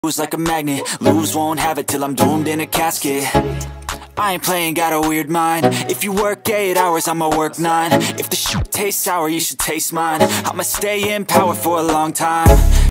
Lose like a magnet, lose, won't have it till I'm doomed in a casket. I ain't playing, got a weird mind. If you work 8 hours, I'ma work 9. If the shit tastes sour, you should taste mine. I'ma stay in power for a long time.